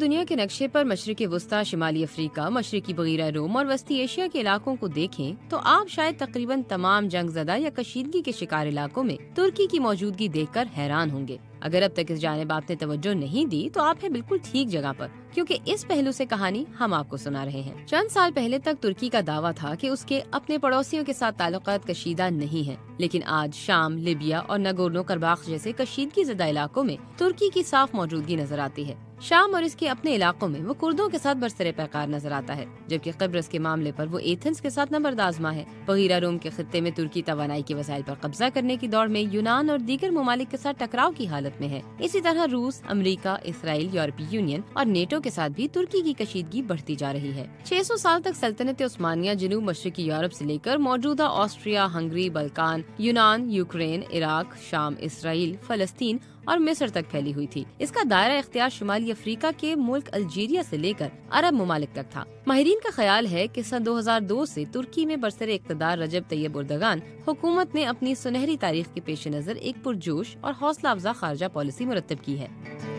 दुनिया के नक्शे पर मशरिकी वस्ता, शिमाली अफ्रीका, मशरिकी बगीरा रोम और वस्ती एशिया के इलाकों को देखें तो आप शायद तकरीबन तमाम जंगज़दा या कशीदगी के शिकार इलाकों में तुर्की की मौजूदगी देखकर हैरान होंगे। अगर अब तक इस जानिब आपने तवज्जो नहीं दी तो आप हैं बिल्कुल ठीक जगह पर, क्योंकि इस पहलू से कहानी हम आपको सुना रहे हैं। चंद साल पहले तक तुर्की का दावा था कि उसके अपने पड़ोसियों के साथ ताल्लुकात कशीदा नहीं है, लेकिन आज शाम, लिबिया और नगोर्नो करबाख जैसे कशीदगी ज़दा इलाकों में तुर्की की साफ मौजूदगी नजर आती है। शाम और इसके अपने इलाकों में वो कुर्दों के साथ बरसरे पैकार नजर आता है, जबकि क़िब्रस के मामले पर वो एथेंस के साथ नंबर्द आज़मा है। बगीरा रोम के खित्ते में तुर्की तवानाई के वसाइल पर कब्जा करने की दौड़ में यूनान और दीगर ममालिक के साथ टकराव की हालत में है। इसी तरह रूस, अमेरिका, इसराइल, यूरोपीय यूनियन और नेटो के साथ भी तुर्की की कशीदगी बढ़ती जा रही है। 600 साल तक सल्तनत उस्मानिया जनूब मशरिकी यूरोप से लेकर मौजूदा ऑस्ट्रिया, हंगरी, बल्कान, यूनान, यूक्रेन, इराक, शाम, इसराइल, फलस्तीन और मिस्र तक फैली हुई थी। इसका दायरा इख्तियार शुमाली अफ्रीका के मुल्क अल्जीरिया से लेकर अरब ममालिक तक था। माहिरीन का ख्याल है कि सन 2002 से तुर्की में बरसरे इक़्तिदार रजब तैयब उर्दगान हुकूमत ने अपनी सुनहरी तारीख के पेश नज़र एक पुरजोश और हौसला अफजा खारजा पॉलिसी मुरतब की है।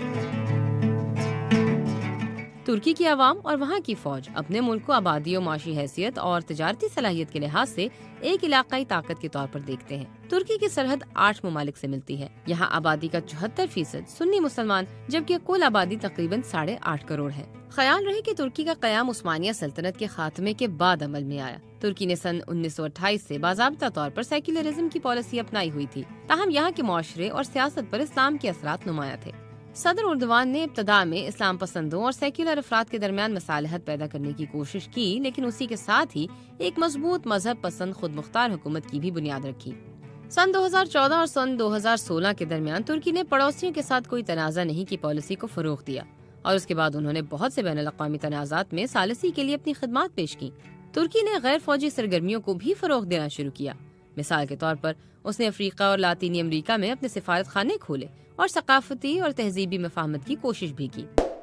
तुर्की की आवाम और वहाँ की फौज अपने मुल्क को आबादी और माशी हैसियत और तजारती सलाहियत के लिहाज से एक इलाकाई ताकत के तौर पर देखते हैं। तुर्की की सरहद 8 ममालिक से मिलती है। यहाँ आबादी का 74% सुन्नी मुसलमान, जबकि कुल आबादी तकरीबन 8.5 करोड़ है। ख्याल रहे कि तुर्की का क़याम उस्मानिया सल्तनत के खात्मे के बाद अमल में आया। तुर्की ने सन 1928 से बाज़ाब्ता तौर पर सेक्युलरिज्म की पॉलिसी अपनाई हुई थी, ताहम यहाँ के मुआशरे और सियासत पर इस्लाम के असरात नुमाया थे। सदर उर्दवान ने इब्तदा में इस्लाम पसंदों और सेक्युलर अफराद के दरमियान मसालहत पैदा करने की कोशिश की, लेकिन उसी के साथ ही एक मजबूत मजहब पसंद खुद मुख्तार हुकूमत की भी बुनियाद रखी। सन 2014 और सन 2016 के दरमियान तुर्की ने पड़ोसियों के साथ कोई तनाज़ा नहीं की पॉलिसी को फरोग दिया और उसके बाद उन्होंने बहुत से बैनुल अक़वामी तनाज़ात में सालिसी के लिए अपनी खिदमात पेश की। तुर्की ने गैर फौजी सरगर्मियों को भी फरोग देना शुरू किया। मिसाल के तौर पर उसने अफ्रीका और लातीनी अमरीका में अपने सिफारत खाने खोले और सकाफती और तहजीबी मफाहमत की कोशिश भी की।